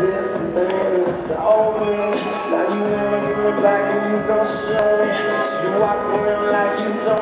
this thing that's all me. Now you wanna give me back and you gon' show me. So you walk around like you don't